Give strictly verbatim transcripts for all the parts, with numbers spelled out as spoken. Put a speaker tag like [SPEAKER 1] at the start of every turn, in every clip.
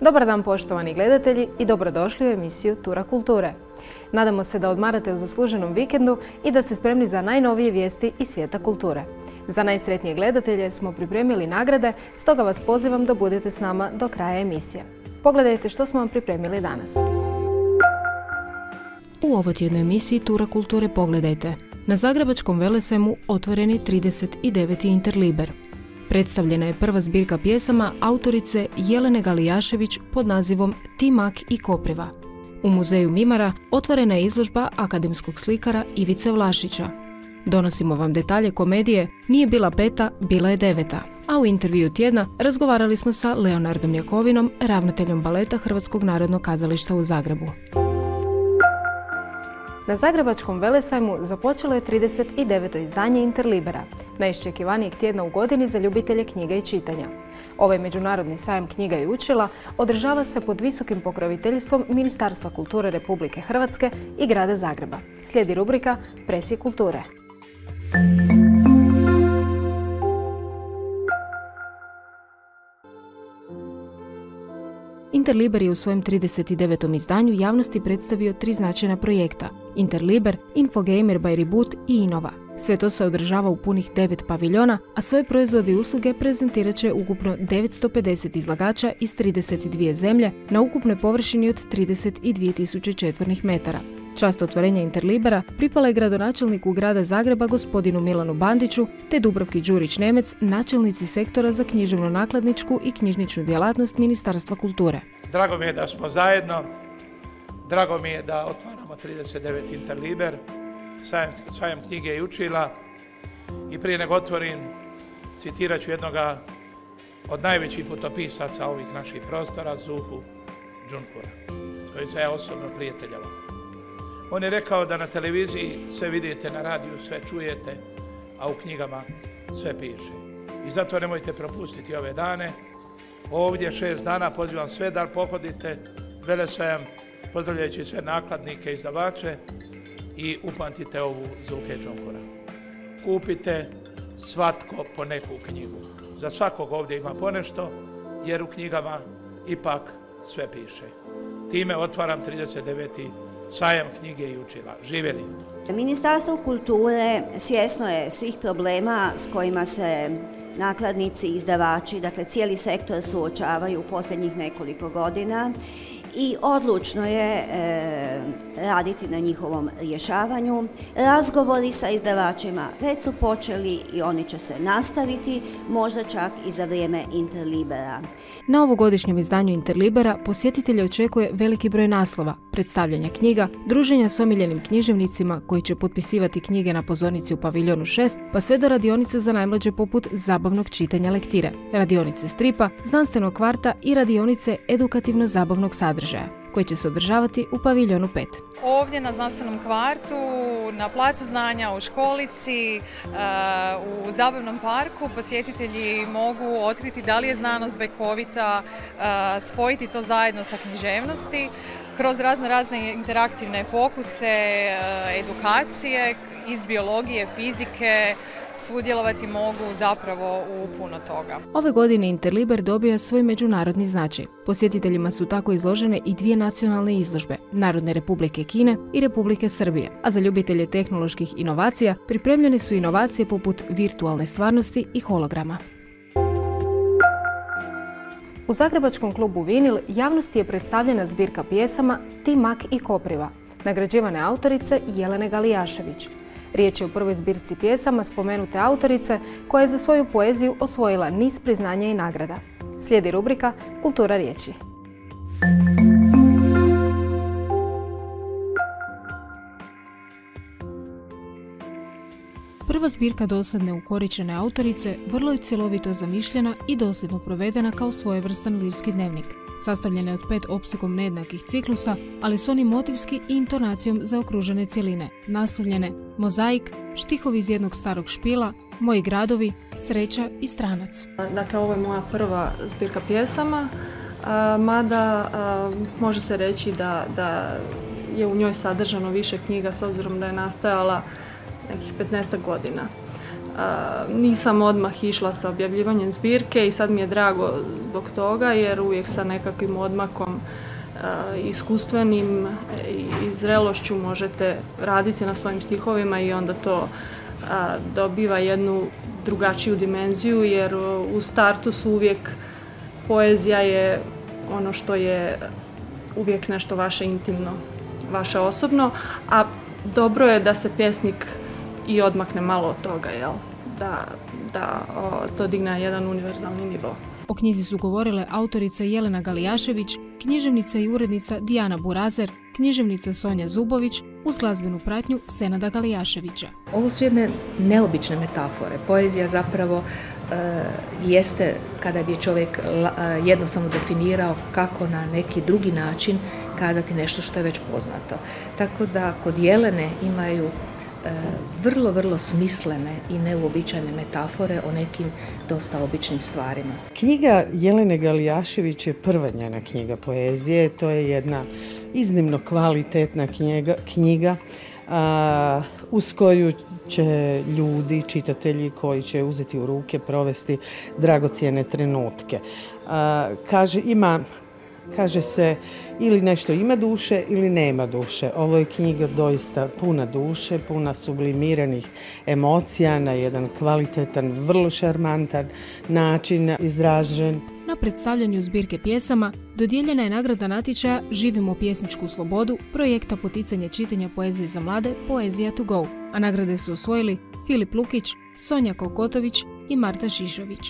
[SPEAKER 1] Dobar dan poštovani gledatelji i dobrodošli u emisiju Tura kulture. Nadamo se da odmarate u zasluženom vikendu i da ste spremni za najnovije vijesti iz svijeta kulture. Za najsretnije gledatelje smo pripremili nagrade, stoga vas pozivam da budete s nama do kraja emisije. Pogledajte što smo vam pripremili danas. U ovotjednoj emisiji Tura kulture pogledajte. Na Zagrebačkom Velesajmu otvoren je trideset deveti Interliber. Predstavljena je prva zbirka pjesama autorice Jelene Galijašević pod nazivom Ti mak i kopriva. U muzeju Mimara otvorena je izložba akademskog slikara Ivice Vlašića. Donosimo vam detalje komedije Nije bila peta, bila je deveta. A u intervju tjedna razgovarali smo sa Leonardom Jakovinom, ravnateljom baleta Hrvatskog narodnog kazališta u Zagrebu. Na Zagrebačkom Velesajmu započelo je trideset deveto izdanje Interlibera, najiščekivanijeg tjedna u godini za ljubitelje knjiga i čitanja. Ovaj međunarodni sajam knjiga i učila održava se pod visokim pokroviteljstvom Ministarstva kulture Republike Hrvatske i grada Zagreba. Slijedi rubrika Presjek kulture. Interliber je u svojem trideset devetom izdanju javnosti predstavio tri značajna projekta: Interliber, Infogamer by Reboot i Innova. Sve to se održava u punih devet paviljona, a svoje proizvode i usluge prezentirat će ukupno devetsto pedeset izlagača iz trideset dvije zemlje na ukupnoj površini od trideset dvije tisuće četvornih metara. Čast otvorenja Interlibera pripala je gradonačelniku grada Zagreba gospodinu Milanu Bandiću te Dubravki Đurić-Nemec, načelnici sektora za književno-nakladničku i knjižničnu djelatnost Ministarstva kulture.
[SPEAKER 2] Drago mi je da smo zajedno, drago mi je da otvaramo trideset deveti Interliber, sajam, sajam knjige i učila, i prije nego otvorim citirat ću jednoga od najvećih putopisaca ovih naših prostora, Zuhu Đunpura, s kojim se ja osobno prijateljavao. On je rekao da na televiziji sve vidite, na radiju sve čujete, a u knjigama sve piše. I zato nemojte propustiti ove dane. Ovdje šest dana pozivam sve da pohodite Velesajam, pozdravljajući sve nakladnike i izdavače, i upamtite ovu Zuhe Đunpura. Kupite svatko po neku knjigu. Za svakog ovdje ima ponešto, jer u knjigama ipak sve piše. Time otvaram trideset deveti sajam knjige i učila. Živjeli!
[SPEAKER 3] Ministarstvo kulture svjesno je svih problema s kojima se nakladnici, izdavači, dakle cijeli sektor suočavaju u posljednjih nekoliko godina i odlučno je e, raditi na njihovom rješavanju. Razgovori sa izdavačima već su počeli i oni će se nastaviti, možda čak i za vrijeme Interlibera.
[SPEAKER 1] Na ovogodišnjem izdanju Interlibera posjetitelje očekuje veliki broj naslova, predstavljanja knjiga, druženja s omiljenim književnicima koji će potpisivati knjige na pozornici u paviljonu šest, pa sve do radionice za najmlađe poput zabavnog čitanja lektire, radionice stripa, znanstvenog kvarta i radionice edukativno-zabavnog sadržaja, koji će se održavati u paviljonu pet.
[SPEAKER 4] Ovdje na znanstvenom kvartu, na placu znanja, u školici, u zabavnom parku posjetitelji mogu otkriti da li je znanost bekovita, spojiti to zajedno sa književnosti kroz razno razne interaktivne pokuse, edukacije iz biologije, fizike. Sudjelovati mogu zapravo u puno toga.
[SPEAKER 1] Ove godine Interliber dobija svoj međunarodni značaj. Posjetiteljima su tako izložene i dvije nacionalne izložbe, Narodne Republike Kine i Republike Srbije, a za ljubitelje tehnoloških inovacija pripremljene su inovacije poput virtualne stvarnosti i holograma. U Zagrebačkom klubu Vinil javnosti je predstavljena zbirka pjesama Ti mak i kopriva, nagrađivane autorice Jelene Galijašević. Riječ je o prvoj zbirci pjesama spomenute autorice koja je za svoju poeziju osvojila niz priznanja i nagrada. Slijedi rubrika Kultura riječi. Prva zbirka dosadne ukoričene autorice vrlo je cjelovito zamišljena i dosljedno provedena kao svojevrstan lirski dnevnik. Sastavljena je od pet opsegom nejednakih ciklusa, ali s onim motivski i intonacijom zaokružene cjeline, naslovljene Mozaik, Štihovi iz jednog starog špila, Moji gradovi, Sreća i Stranac.
[SPEAKER 5] Dakle, ovo je moja prva zbirka pjesama, mada može se reći da, da je u njoj sadržano više knjiga s obzirom da je nastajala nekih petnaestak godina. Nisam odmah išla sa objavljivanjem zbirke i sad mi je drago zbog toga jer uvijek sa nekakvim odmakom iskustvenim i zrelošću možete raditi na svojim stihovima i onda to dobiva jednu drugačiju dimenziju jer u startu su uvijek poezija je ono što je uvijek nešto vaše intimno, vaše osobno, a dobro je da se pjesnik i odmakne malo od toga, jel? Da, da o, to digne na jedan univerzalni nivo.
[SPEAKER 1] O knjizi su govorile autorica Jelena Galijašević, književnica i urednica Dijana Burazer, književnica Sonja Zubović, uz glazbenu pratnju Senada Galijaševića.
[SPEAKER 6] Ovo su jedne neobične metafore. Poezija zapravo e, jeste kada bi čovjek la, jednostavno definirao kako na neki drugi način kazati nešto što je već poznato. Tako da kod Jelene imaju e, vrlo, vrlo smislene i neuobičajene metafore o nekim dosta običnim stvarima.
[SPEAKER 7] Knjiga Jelene Galijašević je prva njena knjiga poezije. To je jedna iznimno kvalitetna knjiga, knjiga a, uz koju će ljudi, čitatelji koji će uzeti u ruke provesti dragocjene trenutke. A, kaže, ima, kaže se ili nešto ima duše ili nema duše. Ovo je knjiga doista puna duše, puna sublimiranih emocija na jedan kvalitetan, vrlo šarmantan način izražen.
[SPEAKER 1] Na predstavljanju zbirke pjesama dodijeljena je nagrada natječaja Živimo pjesničku slobodu, projekta poticanja čitanja poezije za mlade Poezija to go, a nagrade su osvojili Filip Lukić, Sonja Kokotović i Marta Šišović.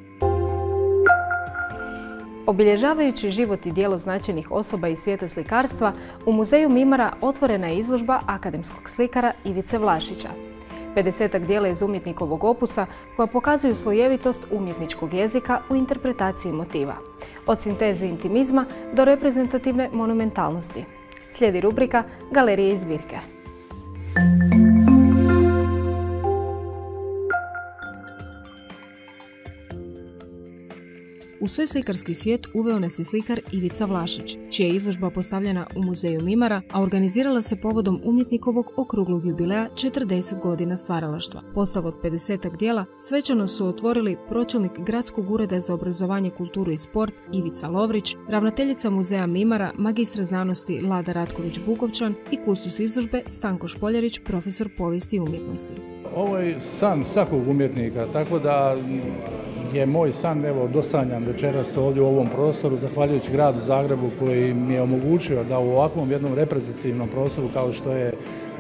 [SPEAKER 1] Obilježavajući život i djelo značajnih osoba iz svijeta slikarstva, u Muzeju Mimara otvorena je izložba akademskog slikara Ivice Vlašića. pedesetak djela iz umjetnikovog opusa koja pokazuju slojevitost umjetničkog jezika u interpretaciji motiva. Od sinteze intimizma do reprezentativne monumentalnosti. Slijedi rubrika Galerije i zbirke. U svoj slikarski svijet uveo nas je slikar Ivica Vlašić, čija je izložba postavljena u Muzeju Mimara, a organizirala se povodom umjetnikovog okruglog jubileja četrdeset godina stvaralaštva. Postav od pedesetak djela svečano su otvorili pročelnik Gradskog ureda za obrazovanje, kulturu i sport Ivica Lovrić, ravnateljica Muzeja Mimara, magistra znanosti Lada Ratković-Bukovčan i kustos izložbe Stanko Špoljarić, profesor povijesti i umjetnosti.
[SPEAKER 8] Ovo je san svakog umjetnika, tako da je moj san evo dosanjan večeras ovdje u ovom prostoru, zahvaljujući gradu Zagrebu koji mi je omogućio da u ovakvom jednom reprezentativnom prostoru kao što je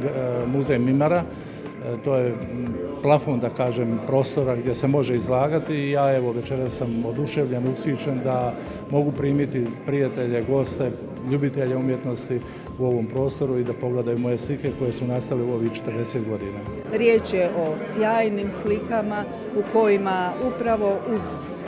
[SPEAKER 8] Muzej Mimara, to je plafon, da kažem, prostora gdje se može izlagati i ja evo večeras sam oduševljen, ushićen da mogu primiti prijatelje, goste, ljubitelje umjetnosti u ovom prostoru i da pogledaju moje slike koje su nastale u ovih četrdeset godina.
[SPEAKER 9] Riječ je o sjajnim slikama u kojima upravo uz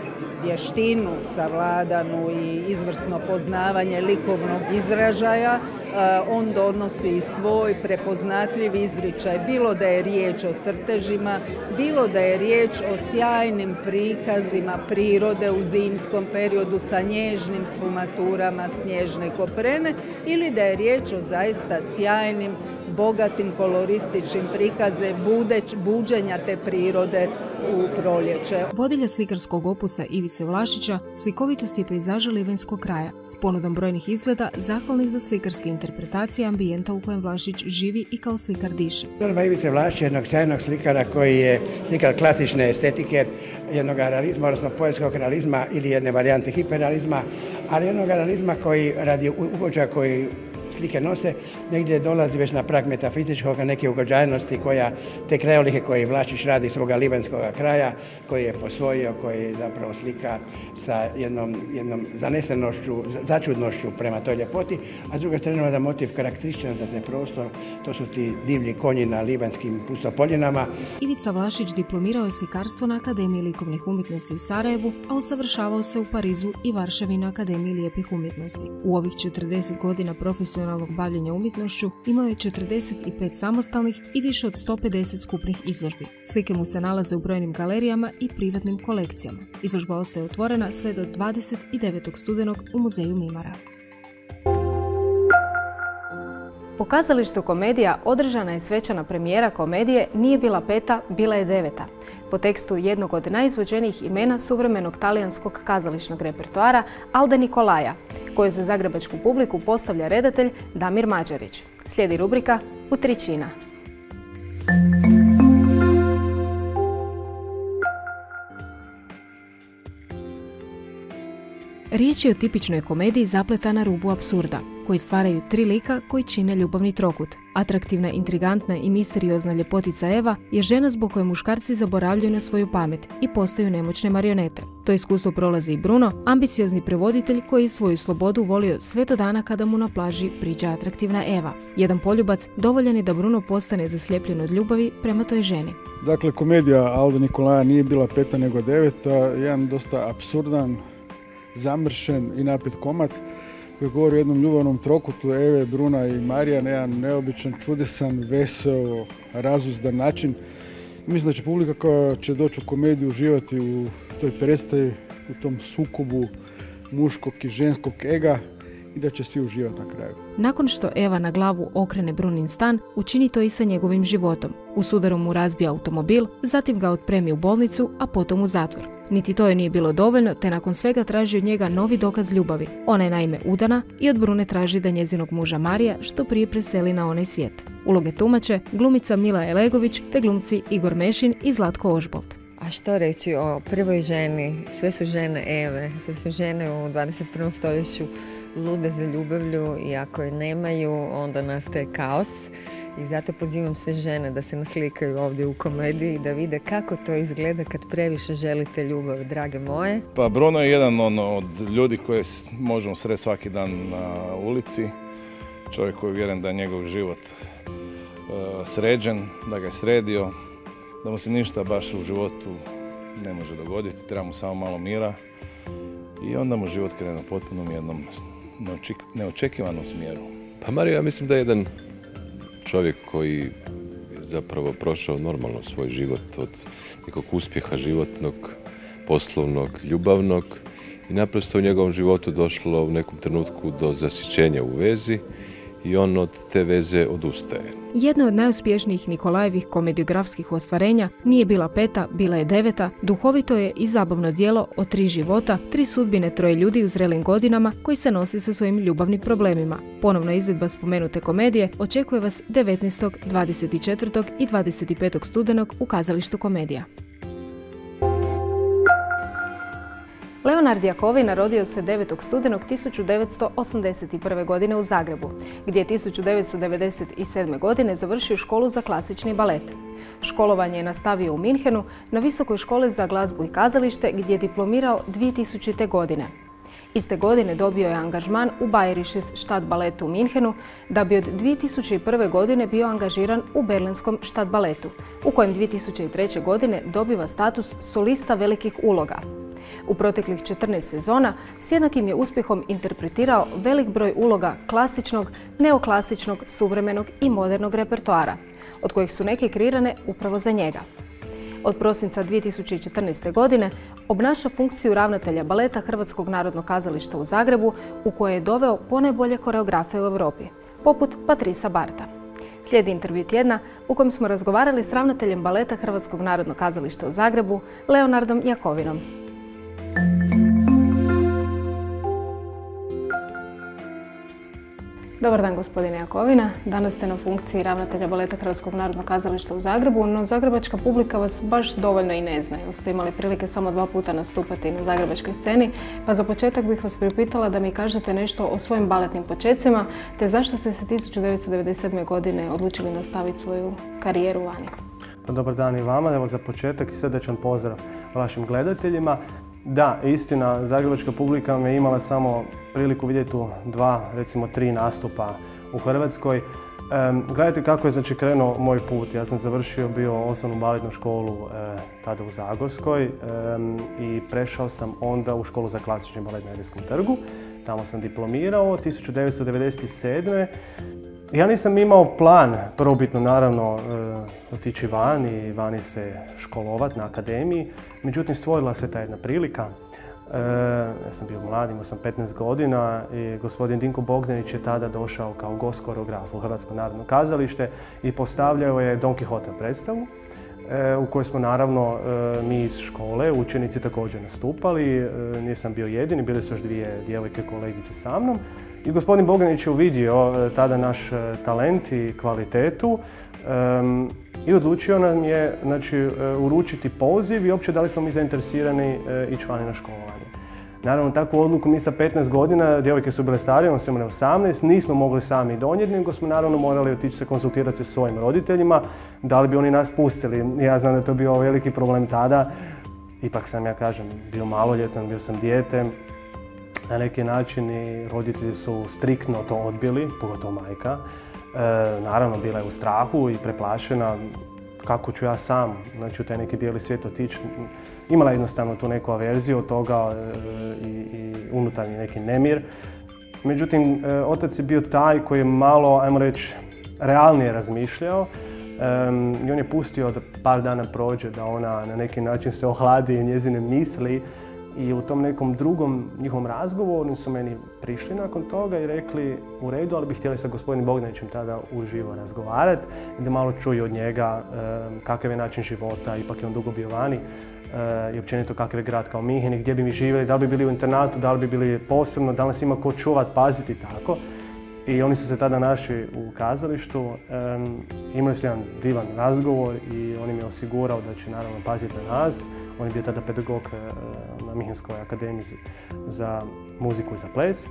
[SPEAKER 9] vještinu savladanu i izvrsno poznavanje likovnog izražaja, on donosi svoj prepoznatljiv izričaj, bilo da je riječ o crtežima, bilo da je riječ o sjajnim prikazima prirode u zimskom periodu sa nježnim sfumaturama snježne koprene ili da je riječ o zaista sjajnim, bogatim kolorističnim prikaze budeć, buđenja te prirode u proljeće.
[SPEAKER 1] Vodilja slikarskog opusa Ivice Vlašića slikovitost je pejzaža Livanjskog kraja s ponudom brojnih izgleda zahvalnih za slikarske interpretacije ambijenta u kojem Vlašić živi i kao slikar diše.
[SPEAKER 10] Izložba Ivice Vlašića je jednog sjajnog slikara koji je slikar klasične estetike, jednog realizma, odnosno poetskog realizma ili jedne varijante hiperrealizma, ali jednog realizma koji radi ugođaja koji slike nose, negdje dolazi već na prag metafizičkog, neke ugođajnosti koja, te krajolike koje Vlašić radi svoga livanjskog kraja, koji je posvojio, koji zapravo slika sa jednom, jednom zanesenošću, začudnošću prema toj ljepoti, a s druge strane da motiv karakterističan za taj prostor, to su ti divlji konji na livanjskim pustopoljinama.
[SPEAKER 1] Ivica Vlašić diplomirao je slikarstvo na Akademiji likovnih umjetnosti u Sarajevu, a usavršavao se u Parizu i Varšavi na Akademiji lijepih umjetnosti. U ovih četrdeset godina profesionalnog bavljenja umjetnošću imao je četrdeset pet samostalnih i više od sto pedeset skupnih izložbi. Slike mu se nalaze u brojnim galerijama i privatnim kolekcijama. Izložba ostaje otvorena sve do dvadeset devetog studenog u Muzeju Mimara. U kazalištu Komedija održana je svečana premijera komedije Nije bila peta, bila je deveta. Po tekstu jednog od najizvođenijih imena suvremenog talijanskog kazališnog repertoara Alde Nikolaja, koju za zagrebačku publiku postavlja redatelj Damir Mađarić. Slijedi rubrika Utričina. Riječ je o tipičnoj komediji zapleta na rubu apsurda, koji stvaraju tri lika koji čine ljubavni trokut. Atraktivna, intrigantna i misteriozna ljepotica Eva je žena zbog koje muškarci zaboravljaju na svoju pamet i postaju nemoćne marionete. To iskustvo prolazi i Bruno, ambiciozni prevoditelj koji je svoju slobodu volio sve do dana kada mu na plaži priđa atraktivna Eva. Jedan poljubac dovoljan je da Bruno postane zaslijepljen od ljubavi prema toj ženi.
[SPEAKER 11] Dakle, komedija Alde Nikolaja Nije bila peta nego deveta, jedan dosta apsurdan, zamršen i napet komad koji govori o jednom ljubavnom trokutu Eve, Bruna i Marija na jedan neobičan, čudesan, veseo, razuzdan način. Mislim da će publika koja će doći u komediju uživati u toj predstavi, u tom sukobu muškog i ženskog ega i da će svi uživati na kraju.
[SPEAKER 1] Nakon što Eva na glavu okrene Brunin stan, učini to i sa njegovim životom. U sudaru mu razbija automobil, zatim ga otpremi u bolnicu, a potom u zatvor. Niti to joj nije bilo dovoljno, te nakon svega traži od njega novi dokaz ljubavi. Ona je naime udana i od Brune traži da njezinog muža Marija što prije preseli na onaj svijet. Uloge tumače glumica Mila Elegović te glumci Igor Mešin i Zlatko Ožbolt.
[SPEAKER 12] A što reći o prvoj ženi? Sve su žene Eve, sve su žene u dvadeset prvom stoljeću lude za ljubavlju i ako je nemaju, onda nastaje kaos. I zato pozivam sve žene da se naslikaju ovdje u komediji, da vide kako to izgleda kad previše želite ljubav, drage moje.
[SPEAKER 13] Pa Bruno je jedan on, od ljudi koje možemo sresti svaki dan na ulici. Čovjek koji je vjeren da je njegov život uh, sređen, da ga je sredio, da mu se ništa baš u životu ne može dogoditi, treba mu samo malo mira i onda mu život krene na potpunom jednom neoček neočekivanom smjeru.
[SPEAKER 14] Pa Mario, ja mislim da je jedan čovjek koji je zapravo prošao normalno svoj život od nekog uspjeha životnog, poslovnog, ljubavnog i naprosto u njegovom životu došlo u nekom trenutku do zasićenja u vezi i on od te veze odustaje.
[SPEAKER 1] Jedno od najuspješnijih Nikolajevih komediografskih ostvarenja Nije bila peta, bila je deveta, duhovito je i zabavno djelo o tri života, tri sudbine troje ljudi u zrelim godinama koji se nose sa svojim ljubavnim problemima. Ponovna izvedba spomenute komedije očekuje vas devetnaestog, dvadeset četvrtog i dvadeset petog studenog u kazalištu Komedija. Leonard Jakovina rodio se devetog studenog tisuću devetsto osamdeset prve. godine u Zagrebu, gdje je tisuću devetsto devedeset sedme. godine završio školu za klasični balet. Školovanje je nastavio u Minhenu na Visokoj školi za glazbu i kazalište, gdje je diplomirao dvije tisućite. godine. Iste godine dobio je angažman u Bayerisches Stadtballetu u Minhenu, da bi od dvije tisuće prve. godine bio angažiran u Berlinskom Stadtballetu, u kojem dvije tisuće treće. godine dobiva status solista velikih uloga. U proteklih četrnaest sezona s jednakim je uspjehom interpretirao velik broj uloga klasičnog, neoklasičnog, suvremenog i modernog repertoara, od kojih su neke kreirane upravo za njega. Od prosinca dvije tisuće četrnaeste. godine obnaša funkciju ravnatelja baleta Hrvatskog narodnog kazališta u Zagrebu, u koje je doveo ponajbolje koreografe u Europi, poput Patrisa Barta. Slijedi intervju tjedna u kojem smo razgovarali s ravnateljem baleta Hrvatskog narodnog kazališta u Zagrebu, Leonardom Jakovinom. Dobar dan, gospodine Jakovina. Danas ste na funkciji ravnatelja baleta Hrvatskog narodnog kazališta u Zagrebu, no zagrebačka publika vas baš dovoljno i ne zna, jer ste imali prilike samo dva puta nastupati na zagrebačkoj sceni, pa za početak bih vas pripitala da mi kažete nešto o svojim baletnim počecima, te zašto ste se tisuću devetsto devedeset sedme. godine odlučili nastaviti svoju karijeru vani.
[SPEAKER 15] Dobar dan i vama, evo za početak i srdečan pozdrav vašim gledateljima. Da, istina, zagrebačka publika me imala samo priliku vidjeti u dva, recimo tri nastupa u Hrvatskoj. Um, gledajte kako je znači krenuo moj put. Ja sam završio bio osnovnu baletnu školu e, tada u Zagorskoj um, i prešao sam onda u školu za klasični balet na Elizejskom trgu. Tamo sam diplomirao tisuću devetsto devedeset sedme. Ja nisam imao plan, prvobitno naravno, e, otići van i vani se školovati na akademiji. Međutim, stvorila se ta jedna prilika. Ja sam bio mlad, imao sam petnaest godina i gospodin Dinko Bogdanić je tada došao kao gost koreograf u Hrvatsko narodno kazalište i postavljao je Don Quixote predstavu u kojoj smo naravno mi iz škole, učenici također nastupali. Nisam bio jedini, bili su još dvije djevojke kolegice sa mnom. I gospodin Bogdanić je uvidio tada naš talent i kvalitetu um, i odlučio nam je znači, uručiti poziv i uopće da li smo mi zainteresirani uh, ići vani na školovanje. Naravno, takvu odluku mi sa petnaest godina, djevojke su bile starije, one su imale osamnaest, nismo mogli sami donijeti, nego smo naravno morali otići se konsultirati sa svojim roditeljima, da li bi oni nas pustili. Ja znam da je to bio veliki problem tada, ipak sam, ja kažem, bio maloljetan, bio sam dijete. Na neki način i roditelji su striktno to odbili, pogotovo majka. E, naravno, bila je u strahu i preplašena kako ću ja sam, znači u taj neki bijeli svijet otići. Imala jednostavno tu neku averziju od toga e, i, i unutarnji neki nemir. Međutim, e, otac je bio taj koji je malo, ajmo reći, realnije razmišljao. E, I on je pustio da par dana prođe, da ona na neki način se ohladi njezine misli. I u tom nekom drugom njihovom razgovoru su meni prišli nakon toga i rekli u redu, ali bi htjeli sa gospodinom Bogdanićem tada uživo razgovarati i da malo čuju od njega e, kakav je način života, ipak je on dugo bio vani e, i općenito kakav je grad kao Minhen i gdje bi mi živjeli, da li bi bili u internatu, da li bi bili posebno, da li nas ima ko čuvat, paziti i tako. I oni su se tada našli u kazalištu, e, imali su jedan divan razgovor i on im je osigurao da će naravno paziti na nas. On je bio tada pedagog e, na Minhenskoj akademiji za muziku i za ples.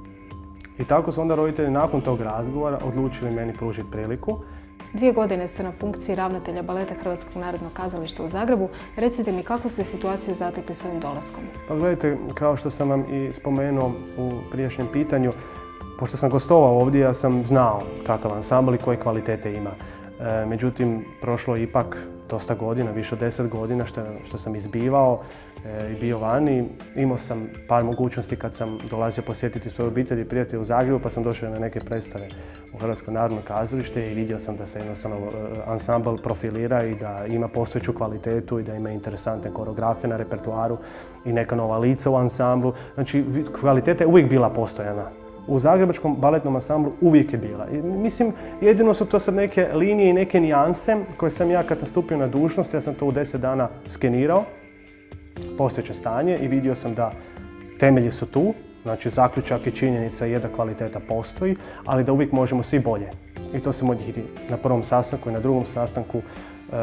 [SPEAKER 15] I tako su onda roditelji nakon tog razgovora odlučili meni pružiti priliku.
[SPEAKER 1] Dvije godine ste na funkciji ravnatelja baleta Hrvatskog narodnog kazališta u Zagrebu. Recite mi kako ste situaciju zatekli svojim dolaskom?
[SPEAKER 15] Pa gledajte, kao što sam vam i spomenuo u prijašnjem pitanju, pošto sam gostovao ovdje, ja sam znao kakav ansambl i koje kvalitete ima. E, međutim, prošlo je ipak dosta godina, više od deset godina što, što sam izbivao e, i bio vani. Imao sam par mogućnosti kad sam dolazio posjetiti svoju obitelj i prijatelje u Zagrebu, pa sam došao na neke predstave u Hrvatsko narodno kazalište i vidio sam da se jednostavno ansambl profilira i da ima postojeću kvalitetu i da ima interesantne koreografe na repertoaru i neka nova lica u ansamblu. Znači, kvaliteta je uvijek bila postojana. U Zagrebačkom baletnom ansamblu uvijek je bila. I, mislim, jedino su to sad neke linije i neke nijanse koje sam ja kad sam stupio na dužnost, ja sam to u deset dana skenirao, postojeće stanje i vidio sam da temelji su tu, znači zaključak i činjenica je da kvaliteta postoji, ali da uvijek možemo svi bolje. I to sam od njih na prvom sastanku i na drugom sastanku e,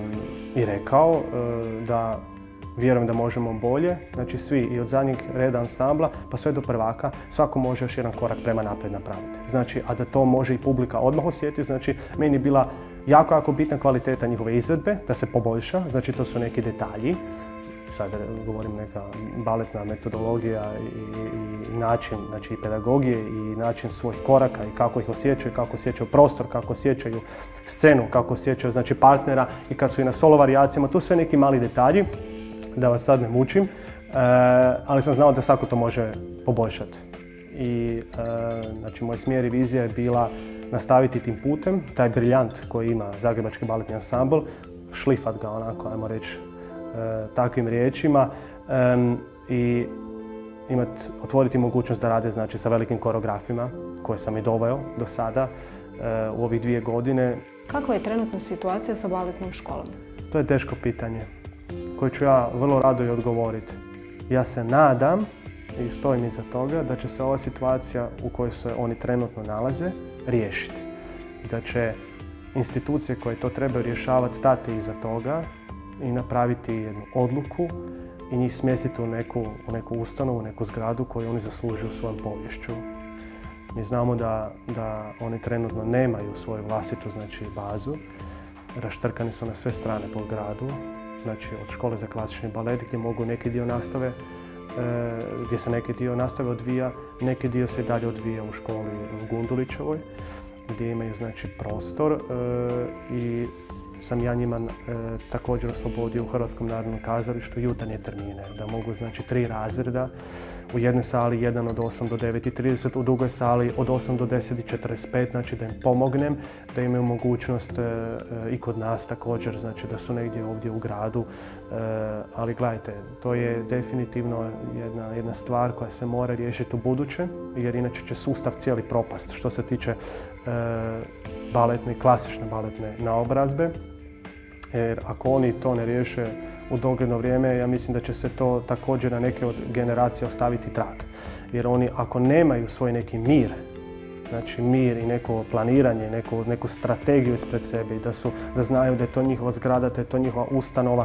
[SPEAKER 15] i rekao e, da vjerujem da možemo bolje, znači svi i od zadnjeg reda ansambla pa sve do prvaka, svako može još jedan korak prema naprijed napraviti. Znači, a da to može i publika odmah osjetiti, znači meni je bila jako, jako bitna kvaliteta njihove izvedbe, da se poboljša, znači to su neki detalji, sad govorim neka baletna metodologija i, i, i način, znači i pedagogije i način svojih koraka i kako ih osjećaju, kako osjećaju prostor, kako osjećaju scenu, kako osjećaju znači partnera i kad su i na solo varijacijama, to sve neki mali detalji. Da vas sad ne mučim, e, ali sam znao da svako to može poboljšati. I e, znači, moj smjer i vizija je bila nastaviti tim putem, taj briljant koji ima Zagrebački baletni ansambl, šlifat ga onako, ajmo reći, e, takvim riječima e, i imat, otvoriti mogućnost da rade znači, sa velikim koreografima koje sam i doveo do sada e, u ovih dvije godine.
[SPEAKER 1] Kakva je trenutna situacija sa baletnom školom?
[SPEAKER 15] To je teško pitanje koje ću ja vrlo rado i odgovoriti. Ja se nadam i stojim iza toga da će se ova situacija u kojoj se oni trenutno nalaze riješiti. I da će institucije koje to trebaju rješavati stati iza toga i napraviti jednu odluku i njih smjestiti u neku, u neku ustanovu, u neku zgradu koju oni zaslužuju svojom poviješću. Mi znamo da, da oni trenutno nemaju svoju vlastitu znači, bazu. Raštrkani su na sve strane po gradu. Znači od škole za klasični balet gdje mogu neki dio nastave, e, gdje se neki dio nastave odvija, neki dio se i dalje odvija u školi u Gundulićevoj, gdje imaju znači prostor e, i sam ja njima e, također oslobodio u Hrvatskom narodnom kazalištu jutarnje termine, da mogu znači tri razreda u jednoj sali jedan od osam do devet i trideset, u drugoj sali od osam do deset i četrdeset pet, znači da im pomognem, da imaju mogućnost e, i kod nas također, znači da su negdje ovdje u gradu. E, ali gledajte, to je definitivno jedna, jedna stvar koja se mora riješiti u buduće, jer inače će sustav cijeli propast što se tiče e, baletne, klasične baletne naobrazbe. Jer ako oni to ne riješe u dogledno vrijeme, ja mislim da će se to također na neke od generacija ostaviti trag. Jer oni ako nemaju svoj neki mir, znači mir i neko planiranje, neku, neku strategiju ispred sebe i da, su, da znaju da je to njihova zgrada, da je to njihova ustanova,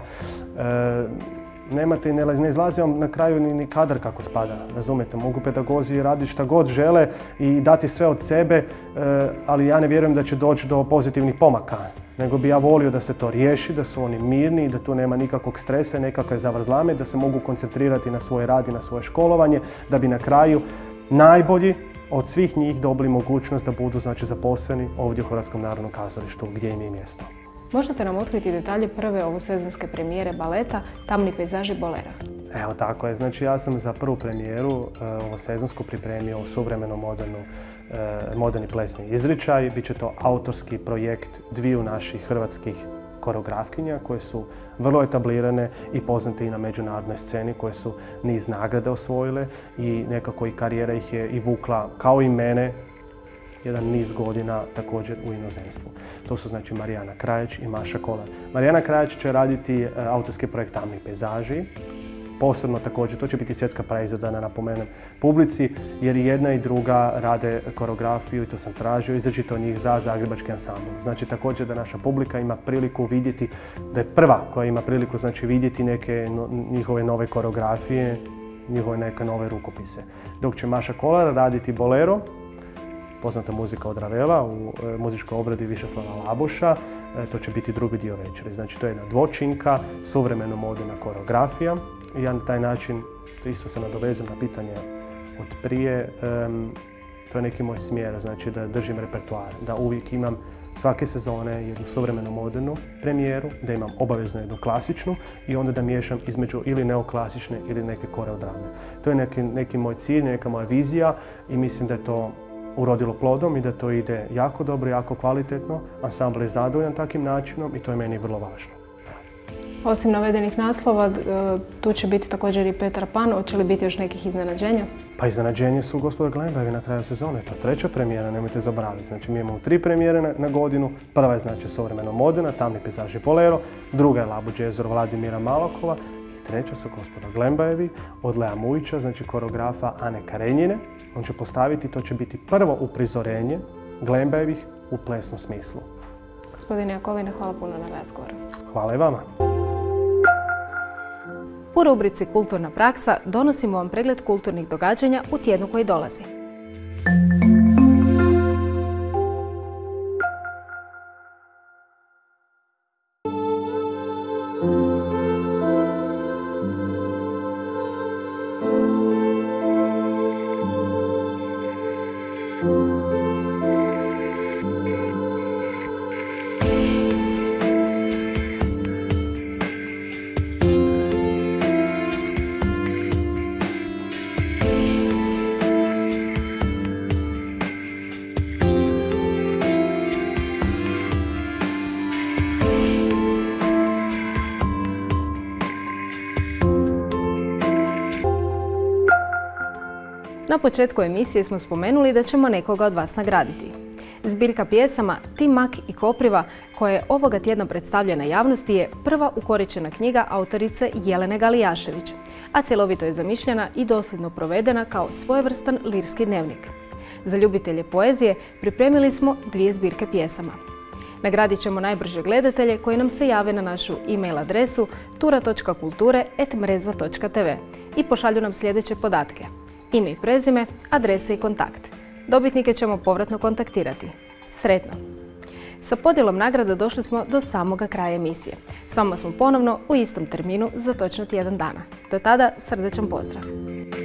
[SPEAKER 15] e, nemate, ne, ne izlazi vam na kraju ni, ni kadar kako spada, razumijete? Mogu pedagozi raditi šta god žele i dati sve od sebe, e, ali ja ne vjerujem da će doći do pozitivnih pomaka. Nego bi ja volio da se to riješi, da su oni mirni, da tu nema nikakvog stresa, nekakve zavrzlame, da se mogu koncentrirati na svoj rad i na svoje školovanje, da bi na kraju najbolji od svih njih dobili mogućnost da budu, znači, zaposleni ovdje u Hrvatskom narodnom kazalištu gdje im je mjesto.
[SPEAKER 1] Možete nam otkriti detalje prve ovosezonske premijere baleta Tamni pejzaži Bolera?
[SPEAKER 15] Evo tako je, znači ja sam za prvu premijeru ovosezonsku pripremio suvremeno modernu moderni plesni izričaj. Biće to autorski projekt dviju naših hrvatskih koreografkinja koje su vrlo etablirane i poznate i na međunarodnoj sceni, koje su niz nagrada osvojile i nekako i karijera ih je i vukla, kao i mene, jedan niz godina također u inozemstvu. To su znači Marijana Krajić i Maša Kolar. Marijana Krajić će raditi autorski projekt Tamni pejzaži. Posebno također, to će biti svjetska praizvedba, da napomenem publici, jer i jedna i druga rade koreografiju i to sam tražio izričito od njih za zagrebački ansambl. Znači također da naša publika ima priliku vidjeti, da je prva koja ima priliku znači vidjeti neke no, njihove nove koreografije, njihove neke nove rukopise. Dok će Maša Kolar raditi bolero, poznata muzika od Ravela u e, muzičkoj obradi Višeslava Labuša. E, to će biti drugi dio večeri. Znači to je jedna dvočinka, suvremeno moderna koreografija. I ja na taj način, to isto se nadovezujem na pitanje od prije, um, to je neki moj smjer, znači da držim repertoar, da uvijek imam svake sezone jednu suvremenu modernu premijeru, da imam obavezno jednu klasičnu i onda da miješam između ili neoklasične ili neke koreodrame. To je neki, neki moj cilj, neka moja vizija i mislim da je to urodilo plodom i da to ide jako dobro, jako kvalitetno. Ansambl je zadovoljan takvim načinom i to je meni vrlo važno.
[SPEAKER 1] Osim navedenih naslova, tu će biti također i Petar Pan. Hoće li biti još nekih iznenađenja?
[SPEAKER 15] Pa iznenađenje su Gospoda Glembajevi na kraju sezone. To je treća premijera, nemojte zaboraviti. Znači mi imamo tri premijere na, na godinu. Prva je znači suvremeno moderna, Tamni pejzaži Bolero. Druga je Labu džezor Vladimira Malokova. I treća su Gospoda Glembajevi od Lea Mujića, znači koreografa Ane Karenjine. On će postaviti, to će biti prvo uprizorenje Glembajevih u plesnom smislu.
[SPEAKER 1] Gospodine Jakovine, hvala puno na razgovoru.
[SPEAKER 15] Hvala i vama.
[SPEAKER 1] U rubrici Kulturna praksa donosimo vam pregled kulturnih događanja u tjednu koji dolazi. Na početku emisije smo spomenuli da ćemo nekoga od vas nagraditi. Zbirka pjesama Ti mak i kopriva, koja je ovoga tjedna predstavljena javnosti, je prva ukoričena knjiga autorice Jelene Galijašević, a cjelovito je zamišljena i dosljedno provedena kao svojevrstan lirski dnevnik. Za ljubitelje poezije pripremili smo dvije zbirke pjesama. Nagradit ćemo najbrže gledatelje koji nam se jave na našu e-mail adresu tura točka kulture et mreza točka tv i pošalju nam sljedeće podatke: ime i prezime, adrese i kontakt. Dobitnike ćemo povratno kontaktirati. Sretno! Sa podjelom nagrada došli smo do samoga kraja emisije. S vama smo ponovno u istom terminu za točno tjedan dana. Do tada srdečan pozdrav!